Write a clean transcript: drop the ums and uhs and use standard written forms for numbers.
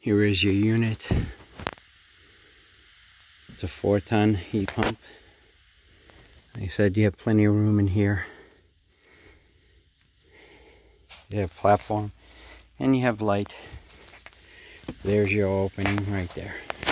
Here is your unit. It's a 4-ton heat pump. They said you have plenty of room in here. You have platform and you have light. There's your opening right there.